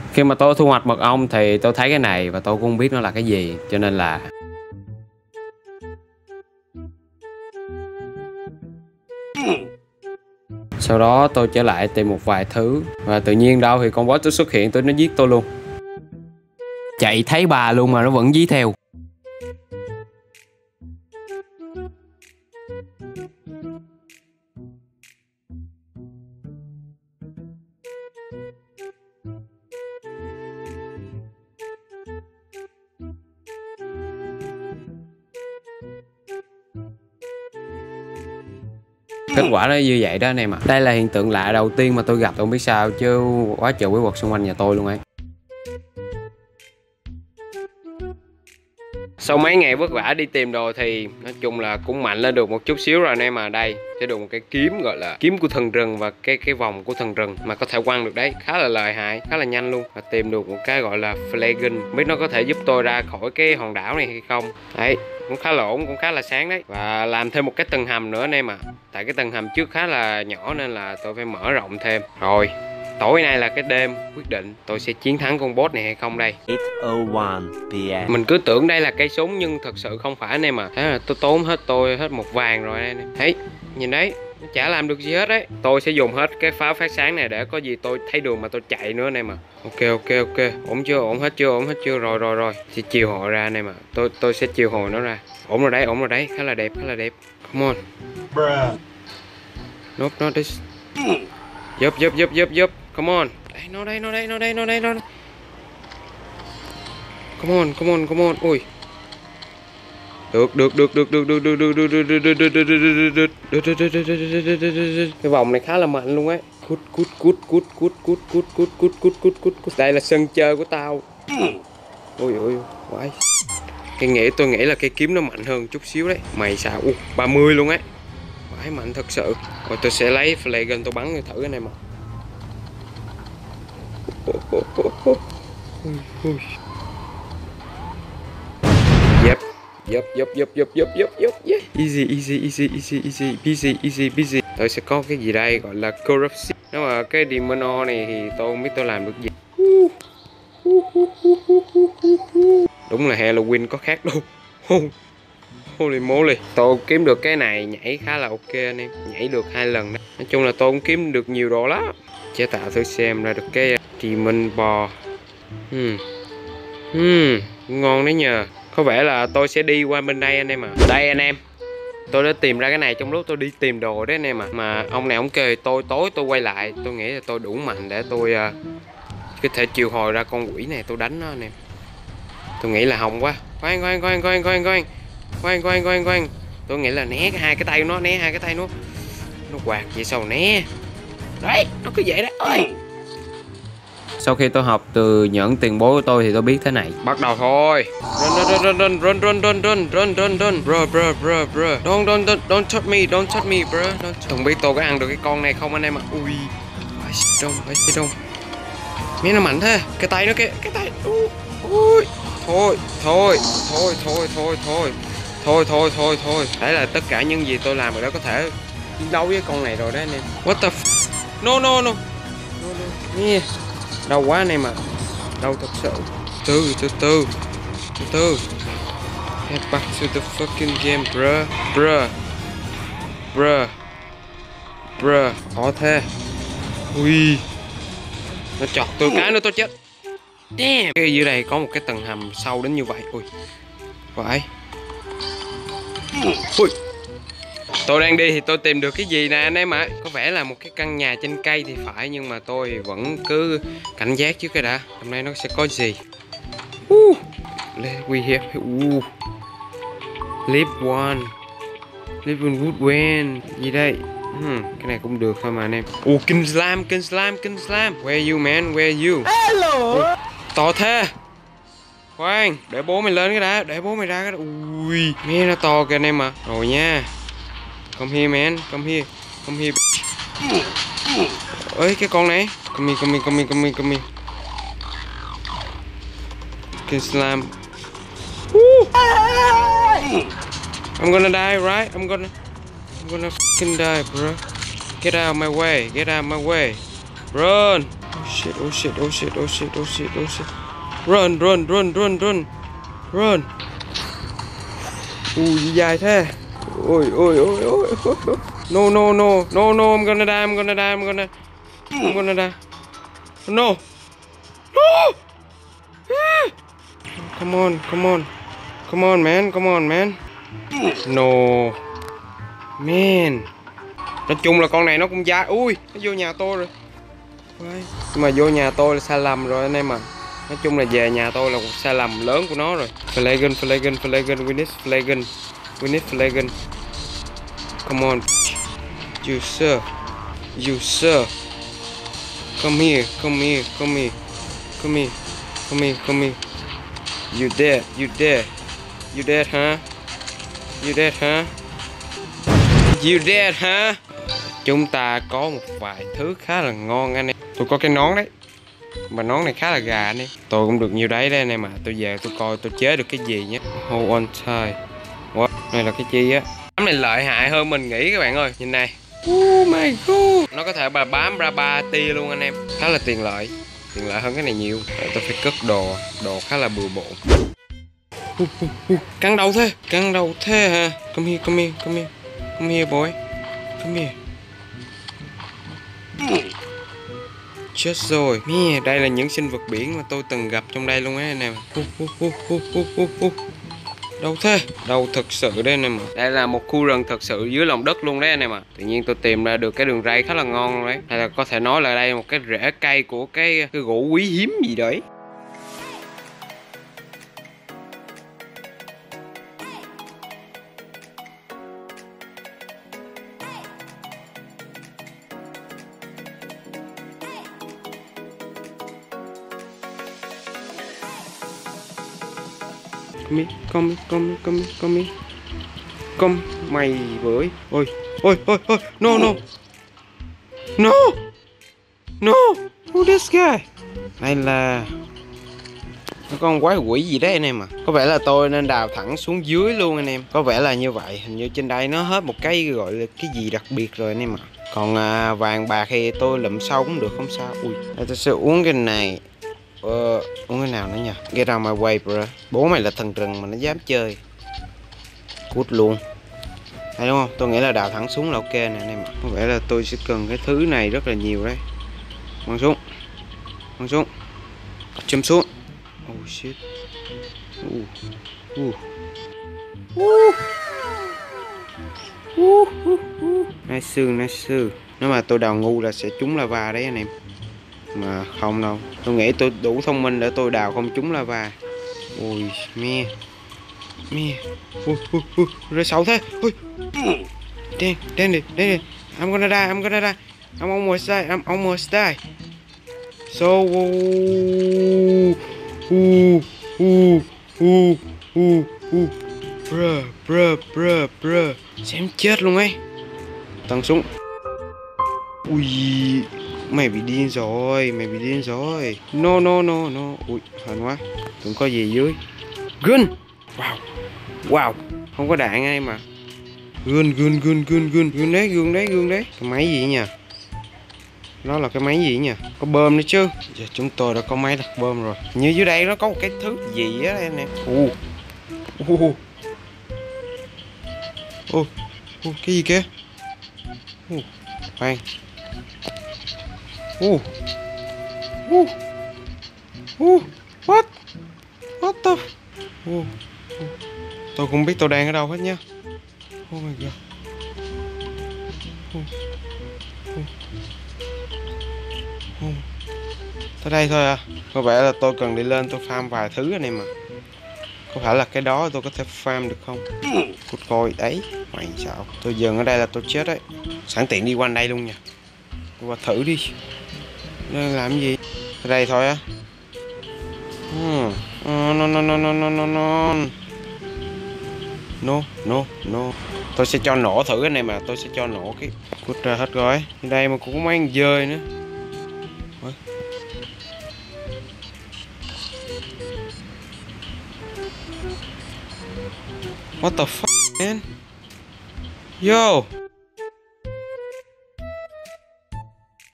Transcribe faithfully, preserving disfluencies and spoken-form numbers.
Khi mà tôi thu hoạch mật ong thì tôi thấy cái này và tôi cũng không biết nó là cái gì, cho nên là sau đó tôi trở lại tìm một vài thứ và tự nhiên đâu thì con boss nó xuất hiện, tôi nó giết tôi luôn. Chạy thấy bà luôn mà nó vẫn dí theo. Kết quả nó như vậy đó anh em ạ. Đây là hiện tượng lạ đầu tiên mà tôi gặp, tôi không biết sao chứ quá trời quái vật xung quanh nhà tôi luôn ấy. Sau mấy ngày vất vả đi tìm đồ thì nói chung là cũng mạnh lên được một chút xíu rồi anh em. Mà đây sẽ được một cái kiếm gọi là kiếm của thần rừng và cái cái vòng của thần rừng mà có thể quăng được đấy, khá là lợi hại, khá là nhanh luôn. Và tìm được một cái gọi là flagon, không biết nó có thể giúp tôi ra khỏi cái hòn đảo này hay không. Đấy, cũng khá là ổn, cũng khá là sáng đấy. Và làm thêm một cái tầng hầm nữa anh em ạ. À. Tại cái tầng hầm trước khá là nhỏ nên là tôi phải mở rộng thêm. Rồi, tối nay là cái đêm quyết định tôi sẽ chiến thắng con boss này hay không đây. eight oh one p m Mình cứ tưởng đây là cây súng nhưng thật sự không phải anh em à. Thế là tôi tốn hết tôi hết một vàng rồi anh em. Thấy, nhìn đấy, nó chả làm được gì hết đấy. Tôi sẽ dùng hết cái pháo phát sáng này để có gì tôi thấy đường mà tôi chạy nữa anh em à. Ok ok ok, ổn chưa, ổn hết chưa, ổn hết chưa, rồi rồi rồi. Sẽ chiêu hồi ra anh em à. Tôi tôi sẽ chiêu hồi nó ra. Ổn rồi đấy, ổn rồi đấy, khá là đẹp, khá là đẹp. Come on. Nope, not this. Yup yup yup yup yup. Come on. Đây, nó đây, nó đây, nó đây, nó đây, nó đây. Come on, come on, come on. Ui. Được, được, được, được, được, được, được, được, được, được, được, được, được, được, được, được, được. Cái vòng này khá là mạnh luôn ấy. Cút, cút, cút, cút, cút, cút, cút, cút, cút, cút, cút, cút, cút. Đây là sân chơi của tao. Ôi ôi, quái. Cái nghĩ tôi nghĩ là cây kiếm nó mạnh hơn chút xíu đấy. Mày sao? U, ba mươi luôn ấy. Quái mạnh thật sự. Rồi tôi sẽ lấy flagon tôi bắn thử cái này mà. Yep. Yup, yup, yup, yup, yup, yup, yup, yeah. Easy, easy, easy, easy, easy, busy, easy, busy. Tôi sẽ có cái gì đây gọi là corruption. Nếu mà cái Demono này thì tôi không biết tôi làm được gì. Đúng là Halloween có khác đâu. Holy moly. Tôi kiếm được cái này nhảy khá là ok anh em. Nhảy được hai lần đó. Nói chung là tôi cũng kiếm được nhiều đồ lắm. Chế tạo thử xem ra được cái Demon bò. Hmm. Hmm, ngon đấy nhờ. Có vẻ là tôi sẽ đi qua bên đây anh em à. Đây anh em, tôi đã tìm ra cái này trong lúc tôi đi tìm đồ đấy anh em à. Mà ông này ông kêu tôi tối tôi quay lại. Tôi nghĩ là tôi đủ mạnh để tôi uh, có thể triệu hồi ra con quỷ này tôi đánh nó anh em. Tôi nghĩ là hồng quá. Khoan khoan khoan khoan khoan khoan khoan khoan khoan khoan. Tôi nghĩ là né hai cái tay của nó, né hai cái tay nó. Nó quạt vậy sao né. Đấy, nó cứ vậy đấy. Ôi. Sau khi tôi học từ những tiền bối của tôi thì tôi biết thế này. Bắt đầu thôi. Run run run run run run run run run run bro bro bro bro. Don't don't don't don't touch me, don't touch me bro. Don't. Không biết tôi có ăn được cái con này không anh em ạ. Ui. Phải đông, phải đông. Miếng nó mạnh thế. Cái tay nó kìa, cái tay. Ui. Thôi, thôi, thôi thôi thôi thôi. Thôi thôi thôi thôi. Đấy là tất cả những gì tôi làm rồi đó, có thể chiến đấu với con này rồi đấy anh em. What the f. No no no. No no. Yeah. Đau quá anh em ạ. Đau thật sự. Từ từ từ từ từ. Get back to the fucking game bruh. Bruh. Bruh. Bruh. Khó thế. Ui. Nó chọt tôi cái nữa tôi chết. Damn. Cái dưới đây có một cái tầng hầm sâu đến như vậy. Ui. Vậy. Ui. Tôi đang đi thì tôi tìm được cái gì nè anh em ạ. Có vẻ là một cái căn nhà trên cây thì phải, nhưng mà tôi vẫn cứ cảnh giác trước cái đã. Hôm nay nó sẽ có gì. uh. We have uh. Live one. Live one good win. Gì đây? Hmm, cái này cũng được thôi mà anh em. Uh, King Slam, King Slam, King Slam. Where you man, where you? Hello. Uh, to thế. Khoan, để bố mày lên cái đã, để bố mày ra cái đã. Ui, nghe nó to kìa anh em à. Rồi nha. Come here man, come here, come here. Ơi cái con này, come here, come here, come here, come here, come here. King Slam. I'm gonna die, right? I'm gonna, I'm gonna fucking die, bro. Get out of my way, get out of my way. Run. Oh shit, oh shit, oh shit, oh shit, oh shit, oh shit. Run, run, run, run, run. Run. Ui, dài thế. Ôi, ôi, ôi, ôi, ôi. No, no, no, no, no, I'm gonna die, I'm gonna die, I'm gonna I'm gonna die. No. No. Come on, come on. Come on, man, come on, man. No. Man. Nói chung là con này nó cũng dài. Ui, nó vô nhà tôi rồi. Nhưng mà vô nhà tôi là sai lầm rồi anh em à. Nói chung là về nhà tôi là một sai lầm lớn của nó rồi. Flagon, flagon, flagon, we need flagon. We need flagon. Come on. You sir. You sir. Come here, come here, come here. Come here. Come here, come here. You dead, you dead. You dead, huh? You dead, huh? You dead, huh? Chúng ta có một vài thứ khá là ngon anh em. Tôi có cái nón đấy. Mà nón này khá là gà anh em. Tôi cũng được nhiều đấy đấy anh em à. Tôi về tôi coi tôi chế được cái gì nhé. Hold on tight. What? Này là cái chi á. Đám này lợi hại hơn mình nghĩ các bạn ơi. Nhìn này. Oh my god. Nó có thể bà bám ra ba tia luôn anh em. Khá là tiện lợi. Tiện lợi hơn cái này nhiều. Để tôi phải cất đồ. Đồ khá là bừa bộn. Uh, uh, uh. Căng đầu thế. Căng đầu thế hả? Come here, come here, come here. Come here boy. Come here. Chết rồi. Mẹ, đây là những sinh vật biển mà tôi từng gặp trong đây luôn á anh em. Uh, uh, uh, uh, uh, uh, uh. Đâu thế? Đâu thực sự đây anh em ạ. Đây là một khu rừng thật sự dưới lòng đất luôn đấy anh em ạ. Tự nhiên tôi tìm ra được cái đường ray khá là ngon luôn đấy. Hay là có thể nói là đây là một cái rễ cây của cái cái gỗ quý hiếm gì đấy. Come here, come, come, come, come, come, mày với, ôi, ôi, ôi, ôi, no, no, no, no, who this guy? Đây là nó có con quái quỷ gì đấy anh em à. Có vẻ là tôi nên đào thẳng xuống dưới luôn anh em. Có vẻ là như vậy. Hình như trên đây nó hết một cái gọi là cái gì đặc biệt rồi anh em ạ. À. Còn à, vàng bạc thì tôi lụm sau cũng được không sao. Ui, đây tôi sẽ uống cái này. Ờ, uống cái nào nữa nhỉ? Get out my way bro. Bố mày là thần rừng mà nó dám chơi. Cút luôn. Thấy đúng không? Tôi nghĩ là đào thẳng xuống là ok nè anh em ạ. Có vẻ là tôi sẽ cần cái thứ này rất là nhiều đấy. Quăng xuống. Quăng xuống. Châm xuống. Oh shit. Uh. Uh. Uh. Uh. Uh. Uh. Nice sư, nice sư. Nếu mà tôi đào ngu là sẽ trúng lava đấy anh em. Mà không đâu. Tôi nghĩ tôi đủ thông minh để tôi đào không trúng lava. Ui mẹ. Mẹ. Ui ui ui. Rơi sâu thế. Ui. Đen, đen đi, đen đi. I'm gonna die, I'm gonna die. I'm almost die, I'm almost die. So uh uh uh uh uh uh bruh bruh bruh bruh. Xem chết luôn ấy. Tăng súng. Ui, mày bị điên rồi, mày bị điên rồi. No no no no. Ui, hên quá. Tưởng có gì dưới. Gun. Wow. Wow. Không có đạn anh em mà. Gun gun gun gun gun gun đấy, gun đấy, gun đấy. Cái máy gì nhỉ? Đó là cái máy gì nhỉ? Có bơm nữa chứ. Giờ chúng tôi đã có máy đặt bơm rồi. Như dưới đây nó có một cái thứ gì á anh em. Ồ. Ồ. Ồ. Ồ, cái gì kia? Ồ. Khoan. Ồ. Ồ. Ồ. What? What the? Ồ. Tôi không biết tôi đang ở đâu hết nhá. Oh my god. Oh. Oh. Oh. Tới đây thôi à. Có vẻ là tôi cần đi lên tôi farm vài thứ anh em à. Có phải là cái đó tôi có thể farm được không? Cút coi đấy. Mày sao? Tôi dừng ở đây là tôi chết đấy. Sẵn tiện đi quanh đây luôn nha. Qua thử đi. Nên làm gì? Tới đây thôi á. Hmm. Oh, no no no no no no no. No, no, no. Tôi sẽ cho nổ thử cái này mà. Tôi sẽ cho nổ cái. Cút ra hết rồi. Đây mà cũng có mấy con dơi nữa. Ôi. What the fuck man? Yo.